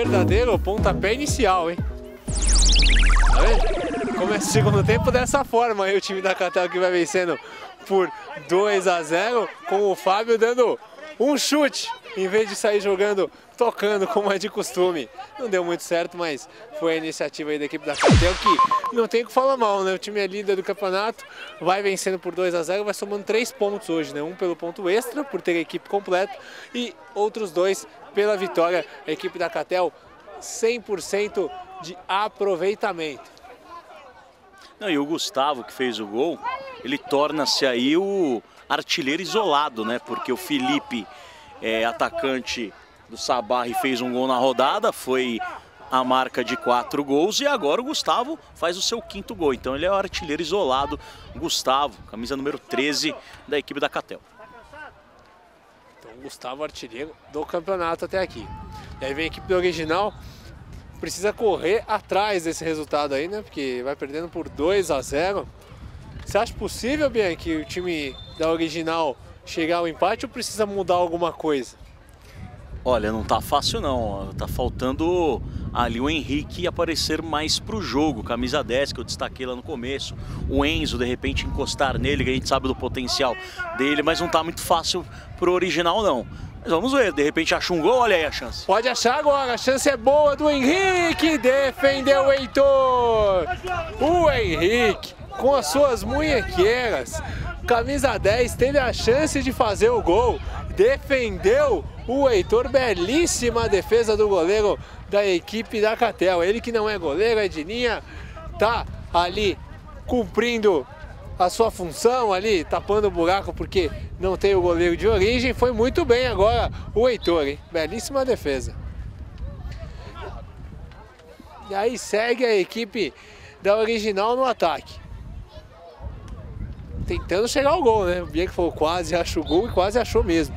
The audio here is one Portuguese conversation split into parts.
verdadeiro pontapé inicial, hein? Tá vendo? Começa o segundo tempo dessa forma aí o time da Catel que vai vencendo por 2-0, com o Fábio dando um chute, em vez de sair jogando, tocando como é de costume. Não deu muito certo, mas foi a iniciativa aí da equipe da Catel que não tem o que falar mal, né? O time é líder do campeonato, vai vencendo por 2-0, vai somando 3 pontos hoje, né? Um pelo ponto extra, por ter a equipe completa, e outros 2 pela vitória. A equipe da Catel, 100% de aproveitamento. Não, e o Gustavo, que fez o gol, ele torna-se aí o artilheiro isolado, né? Porque o Felipe, atacante do Sabah, fez um gol na rodada, foi a marca de 4 gols, e agora o Gustavo faz o seu 5º gol. Então ele é o artilheiro isolado, Gustavo, camisa número 13 da equipe da Catel. Então Gustavo, artilheiro do campeonato até aqui. E aí vem a equipe do Original, precisa correr atrás desse resultado aí, né? Porque vai perdendo por 2-0. Você acha possível, Bianchi, o time da Original chegar ao empate ou precisa mudar alguma coisa? Olha, não tá fácil não, tá faltando ali o Henrique aparecer mais pro jogo, camisa 10 que eu destaquei lá no começo, o Enzo de repente encostar nele, que a gente sabe do potencial dele, mas não tá muito fácil pro Original não. Mas vamos ver, de repente acha um gol, olha aí a chance. Pode achar agora, a chance é boa do Henrique, defendeu o Heitor. O Henrique, com as suas munhequeiras, camisa 10, teve a chance de fazer o gol, defendeu o Heitor, belíssima defesa do goleiro da equipe da Catel. Ele que não é goleiro, é de linha, tá ali cumprindo a sua função ali, tapando o buraco porque não tem o goleiro de origem. Foi muito bem agora o Heitor, hein? Belíssima defesa. E aí segue a equipe da Original no ataque, tentando chegar ao gol, né? O Bianchi falou quase achou o gol e quase achou mesmo.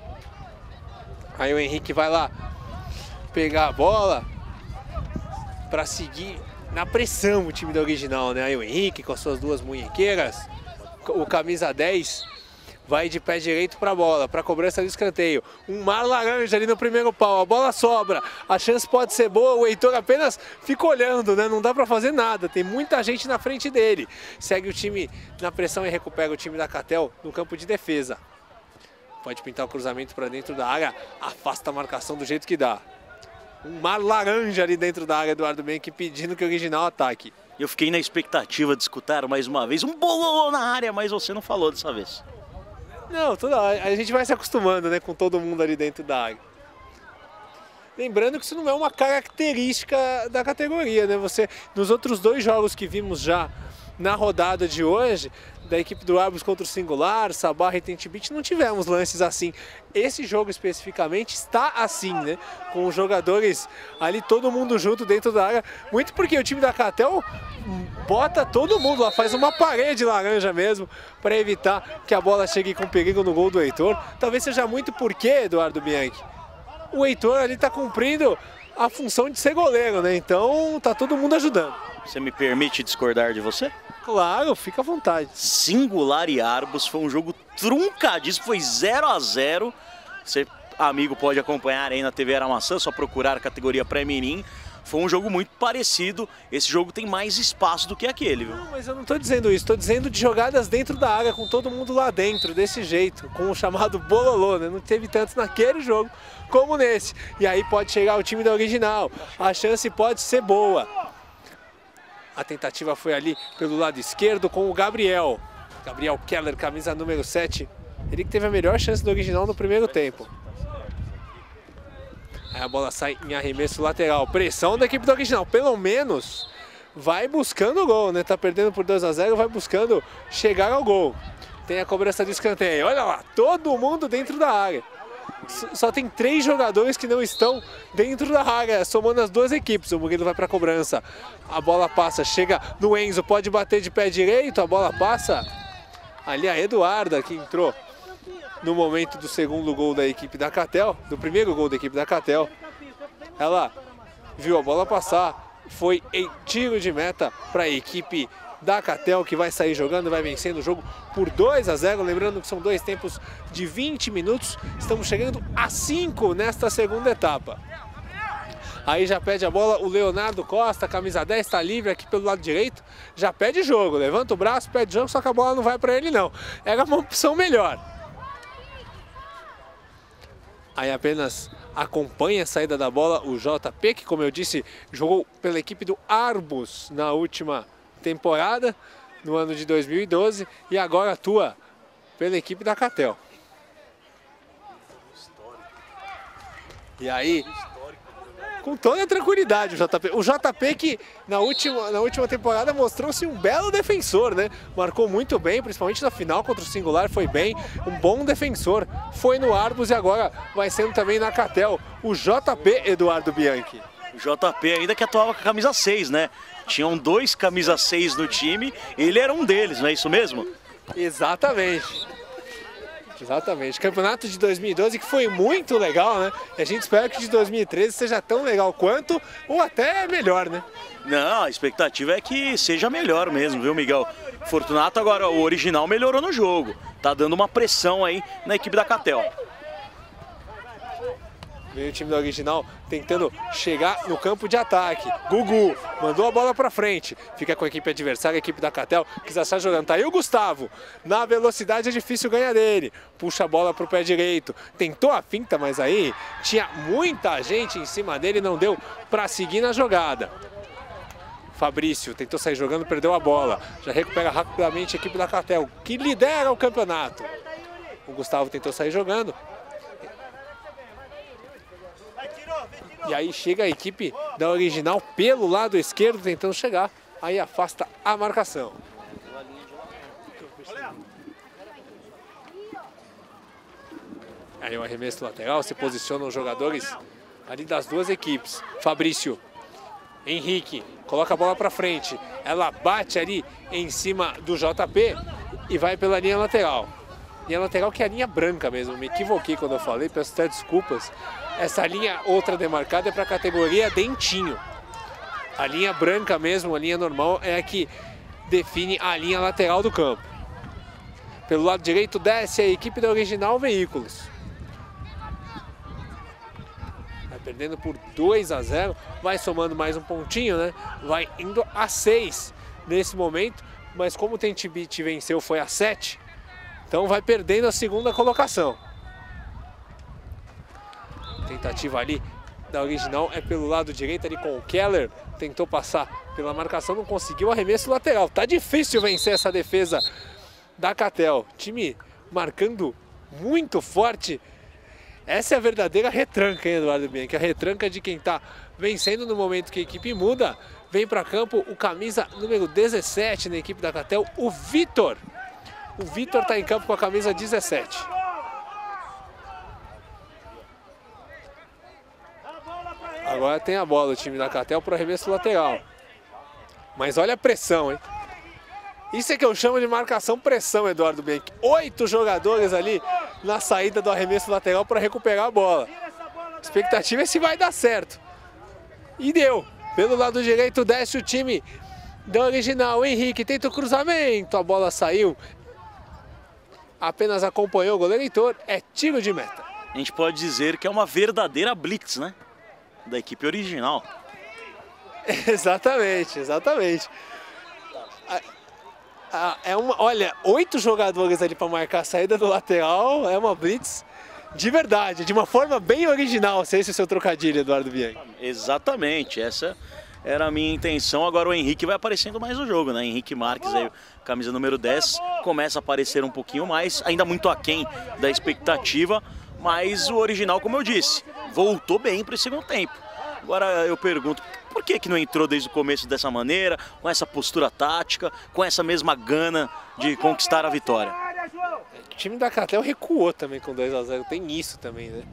Aí o Henrique vai lá pegar a bola para seguir na pressão o time da Original, né? Aí o Henrique com as suas 2 munhequeiras, o camisa 10 vai de pé direito para a bola, para a cobrança do escanteio. Um mar laranja ali no primeiro pau, a bola sobra, a chance pode ser boa, o Heitor apenas fica olhando, né? Não dá para fazer nada, tem muita gente na frente dele. Segue o time na pressão e recupera o time da Catel no campo de defesa. Pode pintar o cruzamento para dentro da área, afasta a marcação do jeito que dá. Um mar laranja ali dentro da área, Eduardo Bianchi pedindo que o Original ataque. Eu fiquei na expectativa de escutar mais uma vez um bololô na área, mas você não falou dessa vez. Não, a gente vai se acostumando, né, com todo mundo ali dentro da área. Lembrando que isso não é uma característica da categoria, né? Nos outros 2 jogos que vimos já na rodada de hoje, da equipe do Arbus contra o Singular, Sabah e Tentibit, não tivemos lances assim. Esse jogo especificamente está assim, né? Com os jogadores ali, todo mundo junto dentro da área. Muito porque o time da Catel bota todo mundo lá, faz uma parede laranja mesmo, para evitar que a bola chegue com perigo no gol do Heitor. Talvez seja muito porque, Eduardo Bianchi, o Heitor ali está cumprindo a função de ser goleiro, né? Então tá todo mundo ajudando. Você me permite discordar de você? Claro, fica à vontade. Singular e Arbus foi um jogo truncadíssimo, foi 0-0. Você, amigo, pode acompanhar aí na TV Aramaçã, só procurar a categoria pré-mirim. Foi um jogo muito parecido, esse jogo tem mais espaço do que aquele, viu? Não, mas eu não estou dizendo isso, estou dizendo de jogadas dentro da área, com todo mundo lá dentro, desse jeito, com o chamado bololô, né? Não teve tanto naquele jogo como nesse. E aí pode chegar o time da Original, a chance pode ser boa. A tentativa foi ali pelo lado esquerdo com o Gabriel. Gabriel Keller, camisa número 7. Ele que teve a melhor chance do Original no primeiro tempo. Aí a bola sai em arremesso lateral. Pressão da equipe do Original. Pelo menos vai buscando o gol, né? Tá perdendo por 2-0, vai buscando chegar ao gol. Tem a cobrança de escanteio. Olha lá, todo mundo dentro da área. Só tem 3 jogadores que não estão dentro da área, somando as 2 equipes. O Murilo vai para a cobrança. A bola passa, chega no Enzo, pode bater de pé direito. A bola passa. Ali a Eduarda, que entrou no momento do segundo gol da equipe da Catel, do primeiro gol da equipe da Catel. Ela viu a bola passar, foi em tiro de meta para a equipe da Catel, que vai sair jogando, vai vencendo o jogo por 2-0, lembrando que são 2 tempos de 20 minutos, estamos chegando a 5 nesta segunda etapa. Aí já pede a bola o Leonardo Costa, camisa 10, está livre aqui pelo lado direito. Já pede jogo, levanta o braço, pede jogo, só que a bola não vai para ele não. Era uma opção melhor. Aí apenas acompanha a saída da bola o JP, que como eu disse, jogou pela equipe do Arbus na última temporada, no ano de 2012, e agora atua pela equipe da Catel. E aí, com toda a tranquilidade, o JP que na última temporada mostrou-se um belo defensor, né? Marcou muito bem, principalmente na final contra o Singular, foi bem, um bom defensor. Foi no Arbus e agora vai sendo também na Catel, o JP Eduardo Bianchi. O JP ainda que atuava com a camisa 6, né? Tinham 2 camisas 6 no time, ele era um deles, não é isso mesmo? Exatamente. Exatamente. Campeonato de 2012 que foi muito legal, né? E a gente espera que de 2013 seja tão legal quanto ou até melhor, né? Não, a expectativa é que seja melhor mesmo, viu, Miguel? Fortunato agora, o original melhorou no jogo. Tá dando uma pressão aí na equipe da Catel. Veio o time do original tentando chegar no campo de ataque. Gugu mandou a bola pra frente. Fica com a equipe adversária, a equipe da Catel, que já está jogando. Tá aí o Gustavo. Na velocidade é difícil ganhar dele. Puxa a bola pro pé direito. Tentou a finta, mas aí tinha muita gente em cima dele. Não deu pra seguir na jogada. Fabrício tentou sair jogando, perdeu a bola. Já recupera rapidamente a equipe da Catel, que lidera o campeonato. O Gustavo tentou sair jogando. E aí chega a equipe da original pelo lado esquerdo tentando chegar. Aí afasta a marcação. Aí o arremesso lateral, se posicionam os jogadores ali das duas equipes. Fabrício, Henrique, coloca a bola para frente. Ela bate ali em cima do JP e vai pela linha lateral. Linha lateral que é a linha branca mesmo. Me equivoquei quando eu falei, peço até desculpas. Essa linha outra demarcada é para a categoria dentinho. A linha branca mesmo, a linha normal, é a que define a linha lateral do campo. Pelo lado direito desce a equipe da Original Veículos. Vai perdendo por 2-0, vai somando mais um pontinho, né? Vai indo a 6 nesse momento, mas como o Tentibit venceu foi a 7, então vai perdendo a segunda colocação. Tentativa ali da Original é pelo lado direito ali com o Keller. Tentou passar pela marcação, não conseguiu, arremesso lateral. Tá difícil vencer essa defesa da Catel. Time marcando muito forte. Essa é a verdadeira retranca, hein, Eduardo Bianchi? A retranca de quem tá vencendo no momento que a equipe muda. Vem para campo o camisa número 17 na equipe da Catel, o Vitor. O Vitor tá em campo com a camisa 17. Agora tem a bola o time da Catel para o arremesso lateral. Mas olha a pressão, hein? Isso é que eu chamo de marcação pressão, Eduardo Bianchi. 8 jogadores ali na saída do arremesso lateral para recuperar a bola. A expectativa é se vai dar certo. E deu. Pelo lado direito desce o time da Original. O Henrique tenta o cruzamento. A bola saiu. Apenas acompanhou o goleiro Heitor. É tiro de meta. A gente pode dizer que é uma verdadeira blitz, né? Da equipe original. Exatamente, exatamente. Olha, 8 jogadores ali para marcar a saída do lateral, é uma blitz de verdade, de uma forma bem original, se esse é o seu trocadilho, Eduardo Bianchi. Exatamente, essa era a minha intenção. Agora o Henrique vai aparecendo mais no jogo, né? Henrique Marques, aí, camisa número 10, começa a aparecer um pouquinho mais, ainda muito aquém da expectativa, mas o original, como eu disse, voltou bem para o segundo tempo. Agora eu pergunto, por que não entrou desde o começo dessa maneira, com essa postura tática, com essa mesma gana de conquistar a vitória? O time da Catel recuou também com 2-0, tem isso também, né?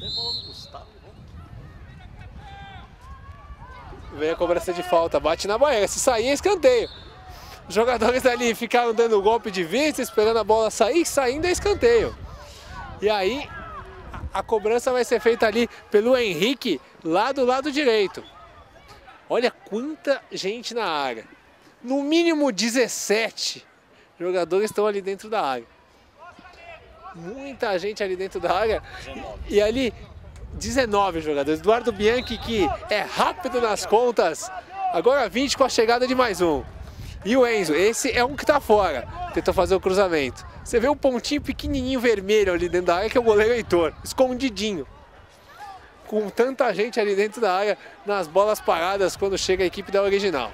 Vem a cobrança de falta, bate na banheira, se sair é escanteio. Os jogadores ali ficaram dando golpe de vista, esperando a bola sair, saindo é escanteio. E aí a cobrança vai ser feita ali pelo Henrique, lá do lado direito. Olha quanta gente na área. No mínimo 17 jogadores estão ali dentro da área. Muita gente ali dentro da área. E ali 19 jogadores. Eduardo Bianchi, que é rápido nas contas, agora 20 com a chegada de mais um. E o Enzo, esse é um que tá fora, tentou fazer o cruzamento. Você vê um pontinho pequenininho vermelho ali dentro da área, que é o goleiro Heitor, escondidinho. Com tanta gente ali dentro da área, nas bolas paradas, quando chega a equipe da Original.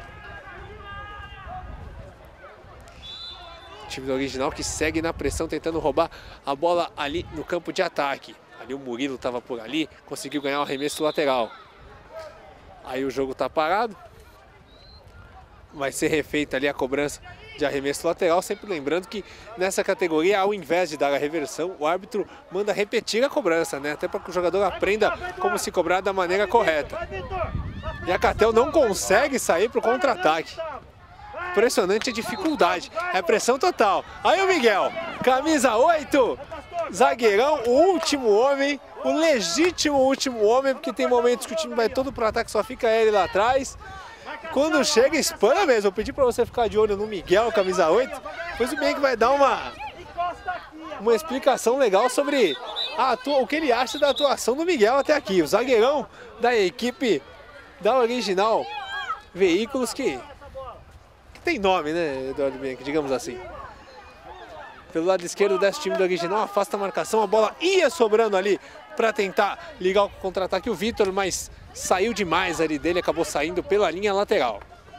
O time da Original que segue na pressão, tentando roubar a bola ali no campo de ataque. Ali o Murilo estava por ali, conseguiu ganhar o arremesso lateral. Aí o jogo está parado. Vai ser refeita ali a cobrança de arremesso lateral, sempre lembrando que nessa categoria, ao invés de dar a reversão, o árbitro manda repetir a cobrança, né? Até para que o jogador aprenda como se cobrar da maneira correta. E a Catel não consegue sair para o contra-ataque. Impressionante a dificuldade, é pressão total. Aí o Miguel, camisa 8, zagueirão, o último homem, o legítimo último homem, porque tem momentos que o time vai todo para o ataque, só fica ele lá atrás. Quando chega, espana mesmo. Eu pedi para você ficar de olho no Miguel, camisa 8. Depois o Bianchi vai dar uma explicação legal sobre o que ele acha da atuação do Miguel até aqui. O zagueirão da equipe da Original Veículos, que tem nome, né, Eduardo Bianchi, digamos assim. Pelo lado esquerdo desse time do Original, afasta a marcação. A bola ia sobrando ali para tentar ligar o contra-ataque o Vitor, mas saiu demais ali dele, acabou saindo pela linha lateral.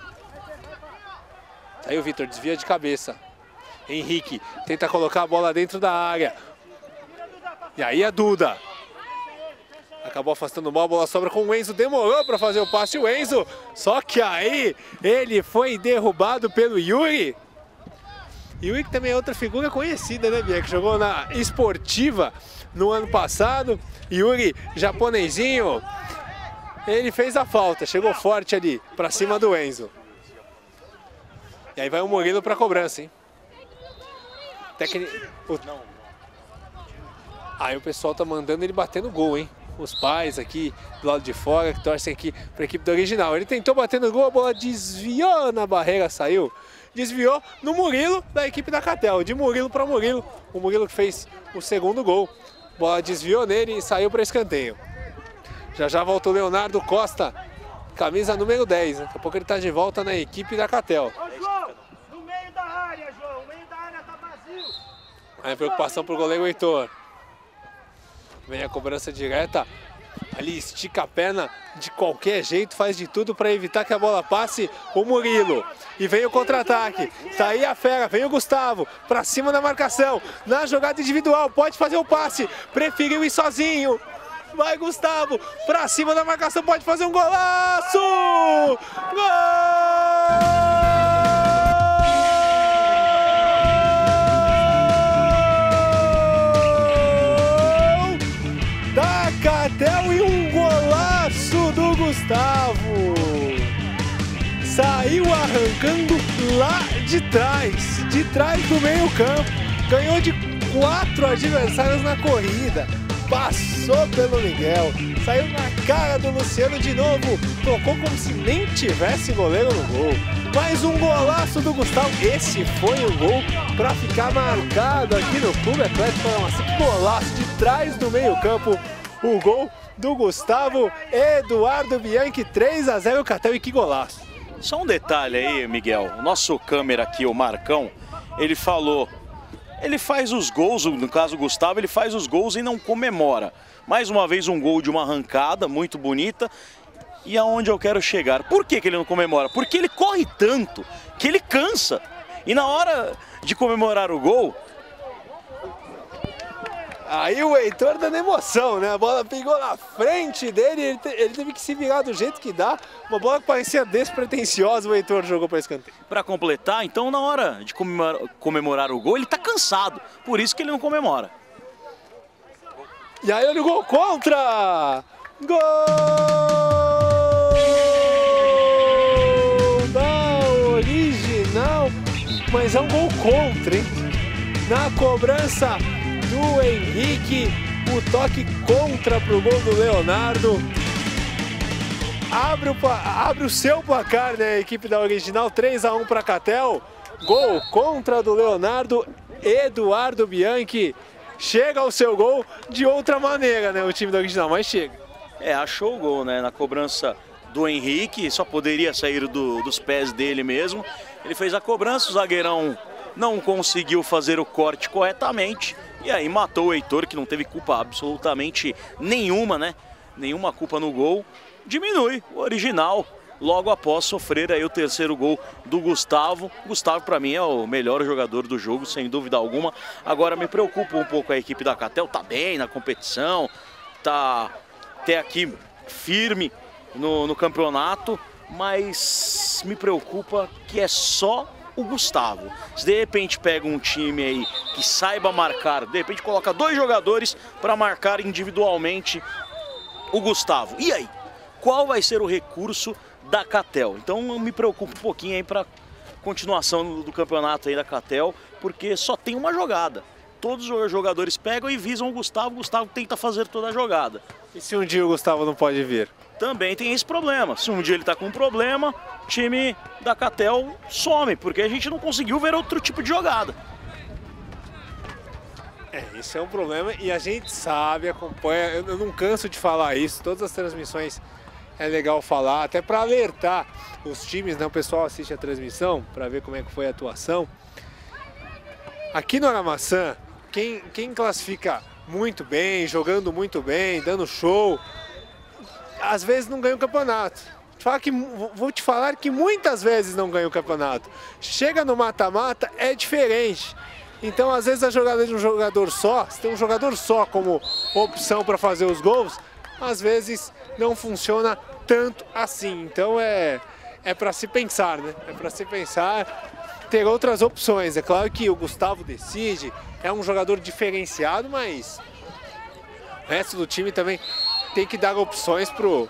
Aí o Vitor desvia de cabeça. Henrique tenta colocar a bola dentro da área. E aí a Duda. Acabou afastando mal, a bola sobra com o Enzo, demorou para fazer o passe o Enzo. Só que aí ele foi derrubado pelo Yuri. Yuri que também é outra figura conhecida, né, Bia? Que jogou na Esportiva no ano passado. Yuri, japonesinho. Ele fez a falta, chegou forte ali, pra cima do Enzo. E aí vai o Murilo pra cobrança, hein? Aí o pessoal tá mandando ele bater no gol, hein? Os pais aqui do lado de fora, que torcem aqui pra equipe do Original. Ele tentou bater no gol, a bola desviou na barreira, saiu. Desviou no Murilo da equipe da Catel, de Murilo para Murilo. O Murilo que fez o segundo gol. A bola desviou nele e saiu para escanteio. Já já volta o Leonardo Costa, camisa número 10. Daqui a pouco ele está de volta na equipe da Catel. Ô, João, no meio da área, João. O meio da área tá vazio. Aí a preocupação para o goleiro Heitor. Vem a cobrança direta. Ali estica a perna de qualquer jeito, faz de tudo para evitar que a bola passe o Murilo. E vem o contra-ataque, tá aí a fera, vem o Gustavo, para cima da marcação, na jogada individual, pode fazer o passe, preferiu ir sozinho. Vai Gustavo, para cima da marcação, pode fazer um golaço! Gol! Da Catel e um golaço do Gustavo. Saiu arrancando lá de trás do meio campo. Ganhou de 4 adversários na corrida. Passou pelo Miguel, saiu na cara do Luciano de novo. Tocou como se nem tivesse goleiro no gol. Mais um golaço do Gustavo. Esse foi o gol para ficar marcado aqui no Clube Atlético Paranaense. Golaço de trás do meio campo. O gol do Gustavo Eduardo Bianchi, 3-0 Catel, e que golaço. Só um detalhe aí, Miguel. O nosso câmera aqui, o Marcão, ele falou... Ele faz os gols, no caso o Gustavo, ele faz os gols e não comemora. Mais uma vez um gol de uma arrancada muito bonita. E aonde eu quero chegar? Por que ele não comemora? Porque ele corre tanto que ele cansa. E na hora de comemorar o gol... Aí o Heitor dando emoção, né? A bola pegou na frente dele, ele teve que se virar do jeito que dá. Uma bola que parecia despretensiosa, o Heitor jogou para escanteio. Para completar, então na hora de comemorar o gol, ele tá cansado. Por isso que ele não comemora. E aí olha o gol contra! Gol da Original! Mas é um gol contra, hein? Na cobrança do Henrique, o toque contra pro gol do Leonardo. Abre o seu placar, né, a equipe da Original, 3-1 para Catel. Gol contra do Leonardo. Eduardo Bianchi chega ao seu gol de outra maneira, né, o time do Original, mas chega. Achou o gol, né, na cobrança do Henrique, só poderia sair dos pés dele mesmo. Ele fez a cobrança, o zagueirão não conseguiu fazer o corte corretamente e aí matou o Heitor, que não teve culpa absolutamente nenhuma, né? Nenhuma culpa no gol. Diminui o Original logo após sofrer aí o terceiro gol do Gustavo. Gustavo, para mim, é o melhor jogador do jogo, sem dúvida alguma. Agora me preocupa um pouco a equipe da Catel, tá bem na competição, tá até aqui firme no campeonato, mas me preocupa que é só o Gustavo. Se de repente pega um time aí que saiba marcar, de repente coloca 2 jogadores para marcar individualmente o Gustavo. E aí? Qual vai ser o recurso da Catel? Então me preocupa um pouquinho aí para continuação do campeonato aí da Catel, porque só tem uma jogada. Todos os jogadores pegam e visam o Gustavo tenta fazer toda a jogada. E se um dia o Gustavo não pode vir? Também tem esse problema. Se um dia ele tá com um problema, o time da Catel some, porque a gente não conseguiu ver outro tipo de jogada. Isso é um problema e a gente sabe, acompanha, eu não canso de falar isso, todas as transmissões é legal falar, até para alertar os times, né? O pessoal assiste a transmissão para ver como é que foi a atuação. Aqui no Aramaçã, quem classifica muito bem, jogando muito bem, dando show, às vezes não ganha o campeonato. Vou te falar que muitas vezes não ganha o campeonato. Chega no mata-mata, é diferente. Então, às vezes, a jogada de um jogador só, se tem um jogador só como opção para fazer os gols, às vezes não funciona tanto assim. Então, é para se pensar, né? É para se pensar, ter outras opções. É claro que o Gustavo decide, é um jogador diferenciado, mas o resto do time também tem que dar opções pro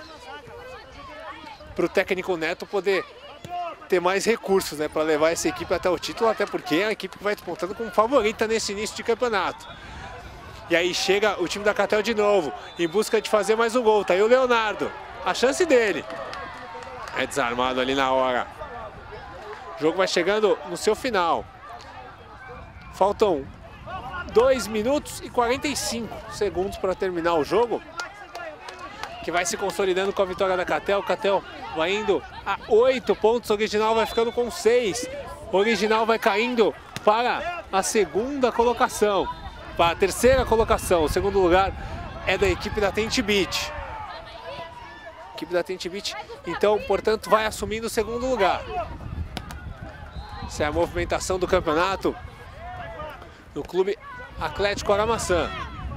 técnico Neto poder ter mais recursos, né, para levar essa equipe até o título, até porque é a equipe que vai disputando como favorita nesse início de campeonato. E aí chega o time da Catel de novo, em busca de fazer mais um gol. Tá aí o Leonardo, a chance dele. É desarmado ali na hora. O jogo vai chegando no seu final. Faltam 2 minutos e 45 segundos para terminar o jogo, que vai se consolidando com a vitória da Catel. Catel vai indo a 8 pontos, o Original vai ficando com 6. O Original vai caindo para a segunda colocação, para a terceira colocação. O segundo lugar é da equipe da Tente Beat. A equipe da Tente Beat, então, portanto, vai assumindo o segundo lugar. Essa é a movimentação do campeonato no Clube Atlético Aramaçã.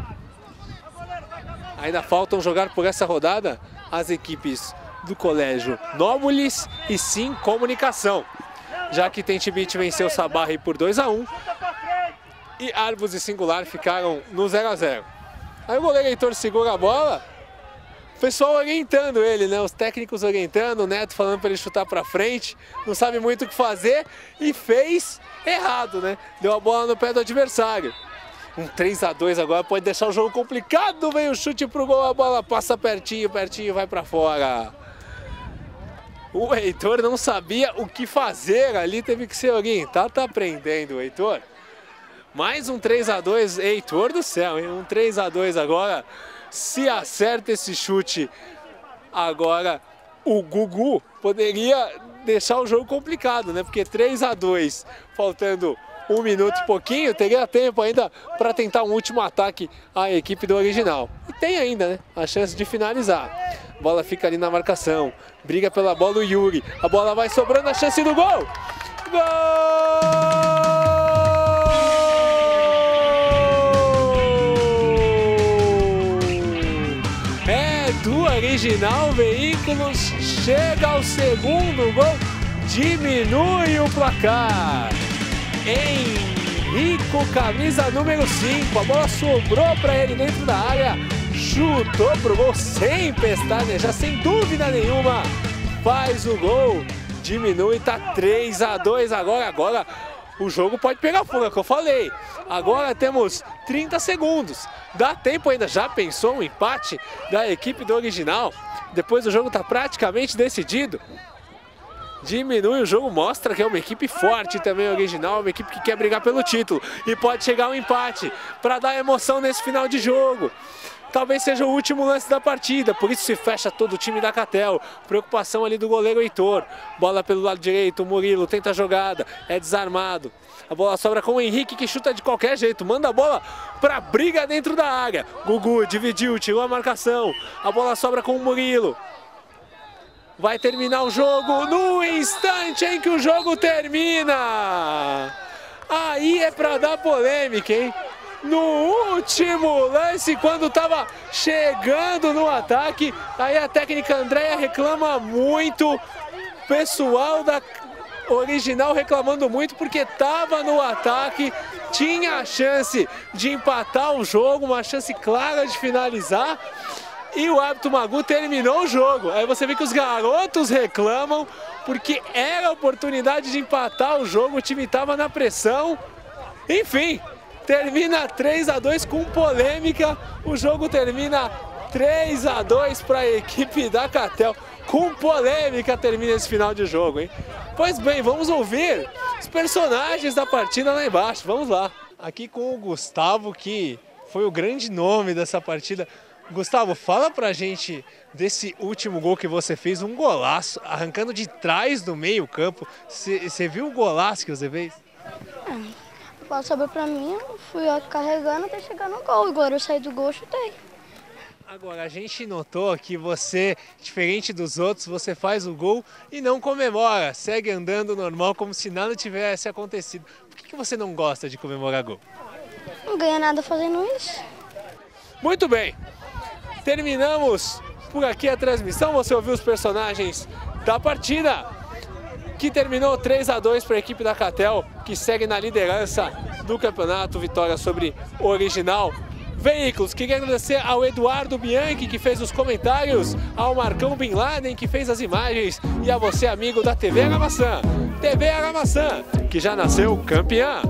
Ainda faltam jogar por essa rodada as equipes do Colégio Nóbules e Sim Comunicação, já que Tente Beat venceu o Sabarri por 2-1 e Arbus e Singular ficaram no 0-0. Aí o goleiro Heitor segura a bola, o pessoal orientando ele, né? Os técnicos orientando, o Neto falando para ele chutar para frente, não sabe muito o que fazer e fez errado, né? Deu a bola no pé do adversário. Um 3-2 agora pode deixar o jogo complicado. Vem o chute pro gol, a bola passa pertinho, vai para fora. O Heitor não sabia o que fazer ali, teve que ser orientado, tá aprendendo o Heitor. Mais um 3-2, Heitor do céu, hein? Um 3-2 agora. Se acerta esse chute agora, o Gugu poderia deixar o jogo complicado, né? Porque 3-2, faltando 1 minuto e pouquinho, teria tempo ainda para tentar um último ataque à equipe do Original. E tem ainda, né, a chance de finalizar. A bola fica ali na marcação, briga pela bola o Yuri. A bola vai sobrando, a chance do gol! Gol! É do Original Veículos, chega ao segundo gol, diminui o placar. Henrico, camisa número 5, a bola sobrou para ele dentro da área, chutou pro gol sem pestanejar, sem dúvida nenhuma, faz o gol, diminui, tá 3-2 agora o jogo pode pegar fogo, é o que eu falei. Agora temos 30 segundos, dá tempo ainda, já pensou um empate da equipe do Original? Depois o jogo tá praticamente decidido. diminui o jogo, mostra que é uma equipe forte também, original, uma equipe que quer brigar pelo título. E pode chegar um empate para dar emoção nesse final de jogo. Talvez seja o último lance da partida, por isso se fecha todo o time da Catel. Preocupação ali do goleiro Heitor. Bola pelo lado direito, o Murilo tenta a jogada, é desarmado. A bola sobra com o Henrique, que chuta de qualquer jeito, manda a bola pra briga dentro da área. Gugu dividiu, tirou a marcação. A bola sobra com o Murilo. Vai terminar o jogo no instante em que o jogo termina. Aí é pra dar polêmica, hein? No último lance, quando estava chegando no ataque, aí a técnica Andréia reclama muito, o pessoal da original reclamando muito porque estava no ataque, tinha a chance de empatar o jogo, uma chance clara de finalizar, e o árbitro Magu terminou o jogo. Aí você vê que os garotos reclamam porque era a oportunidade de empatar o jogo, o time estava na pressão, enfim. Termina 3-2 com polêmica, o jogo termina 3-2 para a equipe da Catel. Com polêmica termina esse final de jogo, hein? Pois bem, vamos ouvir os personagens da partida lá embaixo, vamos lá. Aqui com o Gustavo, que foi o grande nome dessa partida. Gustavo, fala pra gente desse último gol que você fez, um golaço, arrancando de trás do meio campo. Você viu o golaço que você fez? A bola sobrou pra mim, eu fui carregando até chegar no gol. Agora eu saí do gol e chutei. Agora, a gente notou que você, diferente dos outros, você faz o gol e não comemora. Segue andando normal, como se nada tivesse acontecido. Por que você não gosta de comemorar gol? Não ganha nada fazendo isso. Muito bem. Terminamos por aqui a transmissão. Você ouviu os personagens da partida, que terminou 3-2 para a equipe da Catel, que segue na liderança do campeonato, vitória sobre o Original Veículos. Queria agradecer ao Eduardo Bianchi, que fez os comentários, ao Marcão Bin Laden, que fez as imagens, e a você, amigo da TV Aramaçã. TV Aramaçã, que já nasceu campeã.